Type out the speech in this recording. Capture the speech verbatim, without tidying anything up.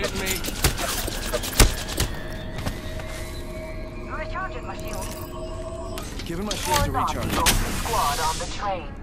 hitting me. Recharging my shield. Giving my shield a recharge. Squad on the train.